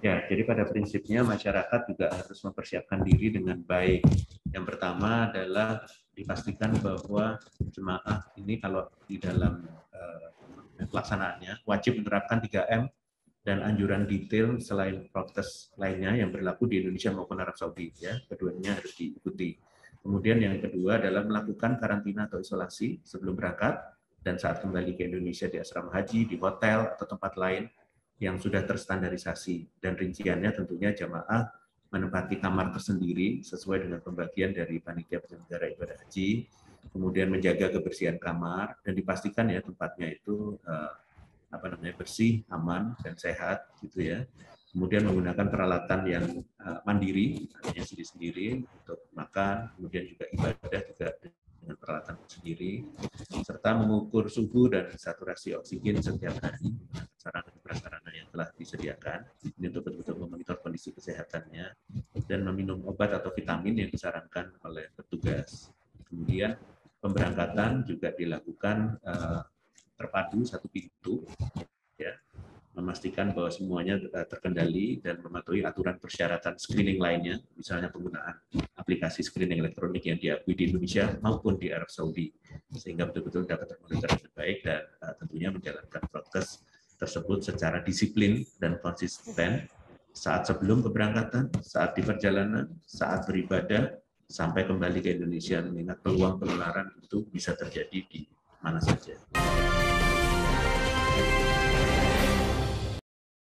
Ya, jadi pada prinsipnya masyarakat juga harus mempersiapkan diri dengan baik. Yang pertama adalah dipastikan bahwa jemaah ini kalau di dalam pelaksanaannya wajib menerapkan 3M dan anjuran detail selain prokes lainnya yang berlaku di Indonesia maupun Arab Saudi. Ya, keduanya harus diikuti. Kemudian yang kedua adalah melakukan karantina atau isolasi sebelum berangkat dan saat kembali ke Indonesia di asrama haji, di hotel atau tempat lain yang sudah terstandarisasi, dan rinciannya tentunya jamaah menempati kamar tersendiri sesuai dengan pembagian dari panitia penyelenggara ibadah haji, kemudian menjaga kebersihan kamar dan dipastikan ya tempatnya itu bersih, aman dan sehat gitu ya. Kemudian menggunakan peralatan yang mandiri, artinya sendiri-sendiri untuk makan, kemudian juga ibadah juga dengan peralatan sendiri, serta mengukur suhu dan saturasi oksigen setiap hari dengan sarana-prasarana yang telah disediakan. Ini untuk betul-betul memonitor kondisi kesehatannya dan meminum obat atau vitamin yang disarankan oleh petugas. Kemudian pemberangkatan juga dilakukan terpadu satu pintu, ya, memastikan bahwa semuanya terkendali dan mematuhi aturan persyaratan screening lainnya, misalnya penggunaan aplikasi screening elektronik yang diakui di Indonesia maupun di Arab Saudi, sehingga betul-betul dapat termonitor dengan baik dan tentunya menjalankan prokes tersebut secara disiplin dan konsisten saat sebelum keberangkatan, saat di perjalanan, saat beribadah, sampai kembali ke Indonesia, mengingat peluang penularan itu bisa terjadi di mana saja.